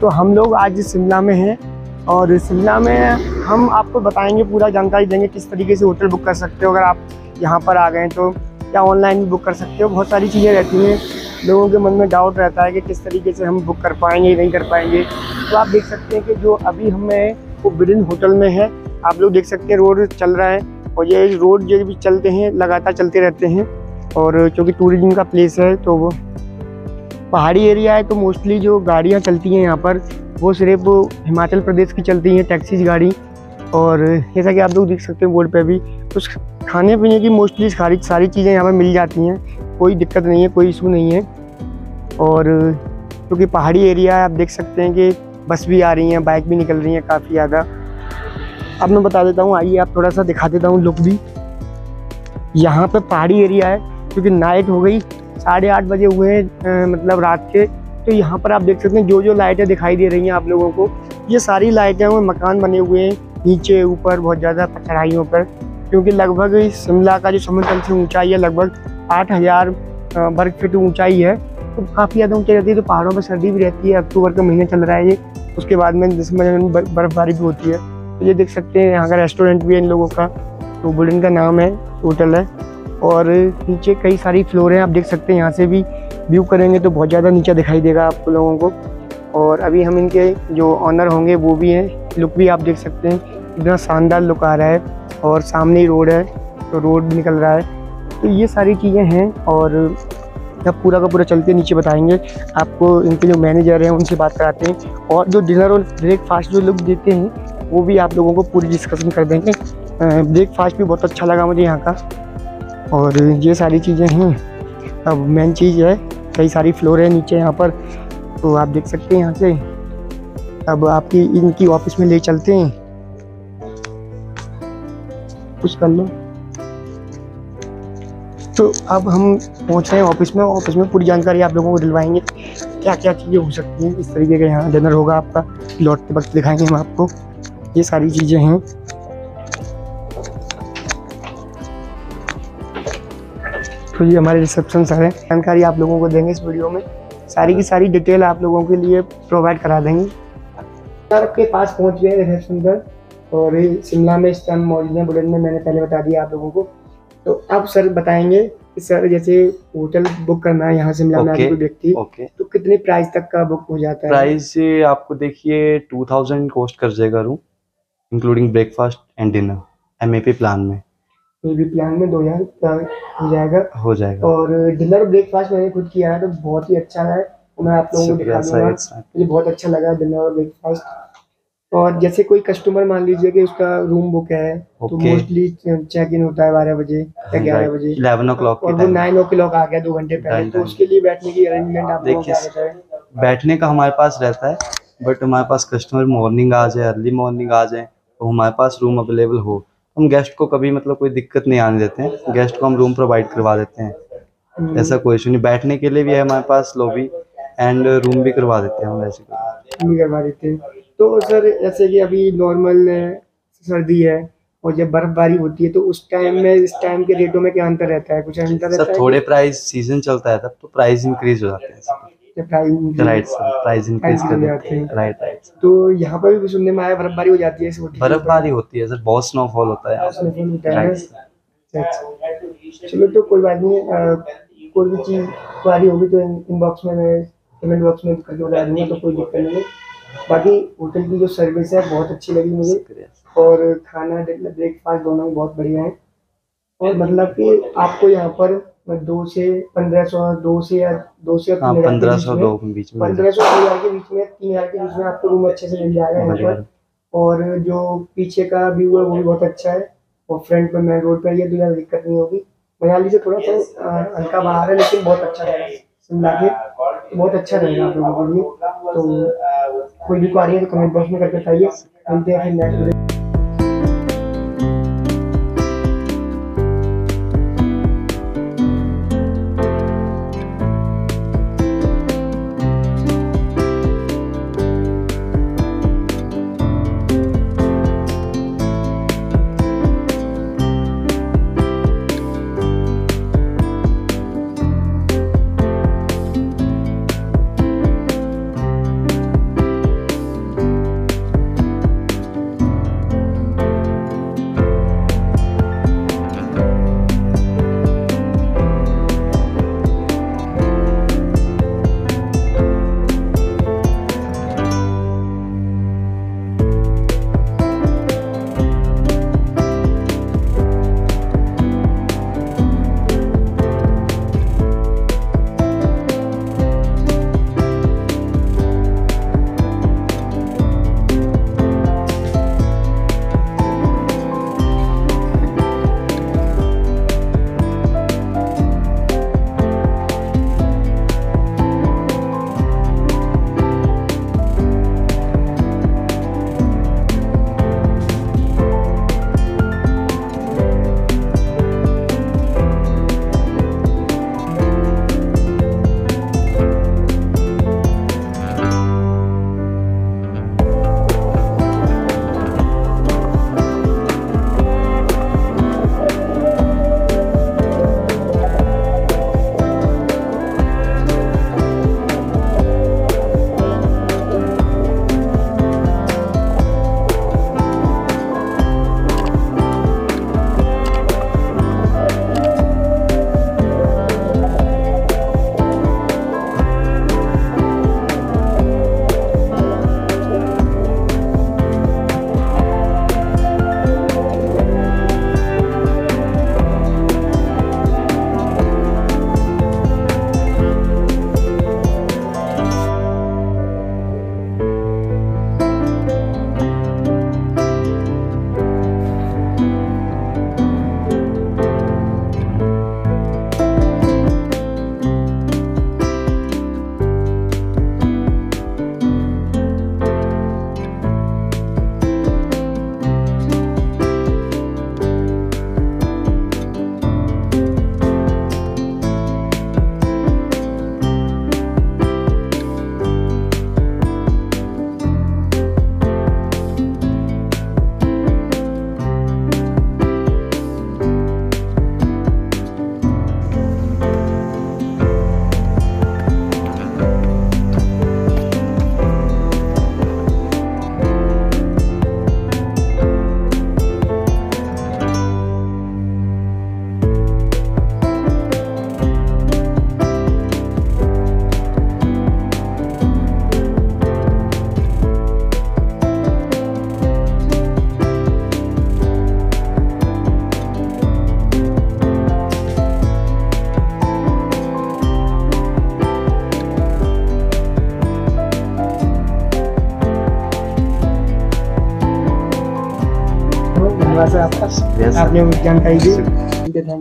तो हम लोग आज शिमला में हैं और शिमला में हम आपको बताएंगे, पूरा जानकारी देंगे किस तरीके से होटल बुक कर सकते हो। अगर आप यहाँ पर आ गए तो या ऑनलाइन भी बुक कर सकते हो। बहुत सारी चीज़ें रहती हैं, लोगों के मन में डाउट रहता है कि किस तरीके से हम बुक कर पाएंगे नहीं कर पाएंगे। तो आप देख सकते हैं कि जो अभी हमें वो ब्रिलियन होटल में है, आप लोग देख सकते हैं रोड चल रहा है और ये रोड जो भी चलते हैं लगातार चलते रहते हैं। और क्योंकि टूरिज्म का प्लेस है तो वो पहाड़ी एरिया है, तो मोस्टली जो गाड़ियाँ चलती हैं यहाँ पर वो सिर्फ हिमाचल प्रदेश की चलती हैं, टैक्सीज गाड़ी। और जैसा कि आप लोग देख सकते हैं बोर्ड पे भी, उस खाने पीने की मोस्टली सारी चीज़ें यहाँ पर मिल जाती हैं, कोई दिक्कत नहीं है, कोई इशू नहीं है। और क्योंकि पहाड़ी एरिया है, आप देख सकते हैं कि बस भी आ रही हैं, बाइक भी निकल रही हैं काफ़ी ज़्यादा। अब मैं बता देता हूँ, आइए आप थोड़ा सा दिखा देता हूँ लुक भी। यहाँ पे पहाड़ी एरिया है, क्योंकि नाइट हो गई, 8:30 बजे हुए हैं मतलब रात के। तो यहाँ पर आप देख सकते हैं जो लाइटें दिखाई दे रही हैं आप लोगों को, ये सारी लाइटें वो मकान बने हुए हैं नीचे ऊपर बहुत ज़्यादा चढ़ाइयों पर। क्योंकि लगभग शिमला का जो समुद्र तल से ऊंचाई है लगभग 8000 वर्ग फीट ऊंचाई है, तो काफ़ी ज़्यादा ऊंचाई रहती है। तो पहाड़ों पर सर्दी भी रहती है, अक्टूबर का महीना चल रहा है ये, उसके बाद में दिसंबर में बर्फबारी भी होती है। तो ये देख सकते हैं यहाँ का रेस्टोरेंट भी है इन लोगों का, तो बुलिन का नाम है, होटल है। और नीचे कई सारी फ्लोर हैं, आप देख सकते हैं। यहाँ से भी व्यू करेंगे तो बहुत ज़्यादा नीचे दिखाई देगा आप लोगों को। और अभी हम इनके जो ऑनर होंगे वो भी हैं, लुक भी आप देख सकते हैं, इतना शानदार लुक आ रहा है। और सामने ही रोड है, तो रोड भी निकल रहा है। तो ये सारी चीज़ें हैं और अब पूरा का पूरा चलते नीचे बताएंगे आपको। इनके जो मैनेजर हैं उनसे बात कराते हैं, और जो डिनर और ब्रेकफास्ट जो लोग देते हैं वो भी आप लोगों को पूरी डिस्कशन कर देंगे। ब्रेकफास्ट भी बहुत अच्छा लगा मुझे यहाँ का। और ये सारी चीज़ें हैं। अब मेन चीज़ है, कई सारी फ्लोर है नीचे यहाँ पर, तो आप देख सकते हैं यहाँ से। अब आपकी इनकी ऑफिस में ले चलते हैं, कुछ कर लो। तो अब हम पहुँच रहे हैं ऑफिस में। ऑफिस में पूरी जानकारी आप लोगों को दिलवाएंगे, क्या क्या चीज़ें हो सकती हैं, इस तरीके का यहाँ डिनर होगा आपका, लौटते वक्त दिखाएंगे हम आपको, ये सारी चीज़ें हैं। तो ये हमारे रिसेप्शन सर हैं, जानकारी आप लोगों को देंगे इस वीडियो में, सारी की सारी डिटेल आप लोगों के लिए प्रोवाइड करा देंगे। सर के पास पहुंच गए रिसेप्शन पर, और शिमला में इस टाइम मौजूद है बुलेट में, मैंने पहले बता दिया आप लोगों को। तो अब सर बताएंगे कि सर जैसे होटल बुक करना है यहाँ शिमला में कोई व्यक्ति, तो कितने प्राइस तक का बुक हो जाता है? प्राइस आपको देखिए 2000 कॉस्ट कर जाएगा room, including breakfast and dinner, MAP plan में। भी प्लान में 2000 हो जाएगा। और डिनर ब्रेकफास्ट मैंने खुद किया है, तो बहुत ही अच्छा है, मैं आप लोगों को दिखा दूंगा। मुझे बहुत अच्छा लगा डिनर और ब्रेकफास्ट। और जैसे कोई कस्टमर मान लीजिए कि उसका रूम बुक है, तो मोस्टली चेक इन होता है 12 बजे या 11 बजे, 11 o'clock, और वो 9 o'clock आ गया 2 घंटे पहले, तो उसके लिए बैठने की अरेंजमेंट आप लोगों को क्या रहता है? बैठने का हमारे पास रहता है, बट हमारे पास कस्टमर मॉर्निंग आ जाए, अर्ली मॉर्निंग आ जाए, तो हमारे पास रूम अवेलेबल हो, हम गेस्ट को कभी मतलब कोई दिक्कत नहीं आने देते हैं, गेस्ट को हम रूम प्रोवाइड करवा देते हैं। ऐसा कोई इशू नहीं। बैठने के लिए भी है हमारे पास लॉबी, एंड रूम भी करवा देते हैं हम, ऐसे करवा देते हैं। तो सर जैसे कि अभी नॉर्मल सर्दी है और जब बर्फबारी होती है, तो उस टाइम में इस टाइम के रेटों में क्या अंतर रहता है? कुछ अंतर रहता है? थोड़े प्राइस, सीजन चलता है तब तो प्राइस इंक्रीज हो जाते हैं। प्राइस इंक्रीज कर देते हैं। राइट। तो यहाँ पर भी सुनने में आया बर्फबारी हो जाती है? बर्फबारी होती है सर, बहुत स्नोफॉल होता है। चलो तो कोई बात नहीं, कोई भी चीज़ बारी होगी तो इनबॉक्स में, मैं कमेंट बॉक्स में करके बता दूंगा, तो कोई दिक्कत नहीं है। बाकी होटल की जो सर्विस है बहुत अच्छी लगी मुझे, और खाना ब्रेकफास्ट दोनों बहुत बढ़िया है। और मतलब कि आपको यहाँ पर 2 से 1500, 2 से 1500 के बीच में 1500 के बीच में 3000 के बीच में आपको रूम अच्छे से मिल जाएगा यहाँ पर। और जो पीछे का व्यू है वो भी बहुत अच्छा है, और फ्रंट पर मेन रोड पर ये तो ज़्यादा दिक्कत नहीं होगी। मनाली से थोड़ा सा हल्का बाहर है, लेकिन बहुत अच्छा रहेगा शिमला के, बहुत अच्छा रहेगा आप लोगों के लिए। तो कोई भी क्वारी है तो कमेंट बॉक्स में करके बताइए। मिलते हैं फिर नेक्स्ट वीडियो। धन्यवाद सर आपका, शुक्रिया सर। आपने वो जानकारी दी।